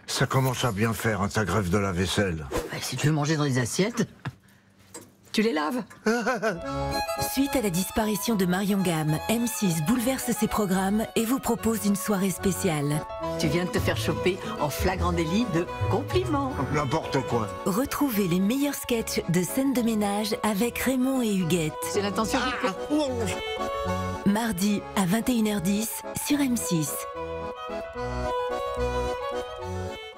Ça commence à bien faire, ta grève de la vaisselle. Si tu veux manger dans les assiettes, tu les laves. Suite à la disparition de Marion Gamme, M6 bouleverse ses programmes et vous propose une soirée spéciale. Tu viens de te faire choper en flagrant délit de compliments. N'importe quoi. Retrouvez les meilleurs sketchs de scènes de ménage avec Raymond et Huguette. C'est l'intention du... Mardi à 21h10 sur M6.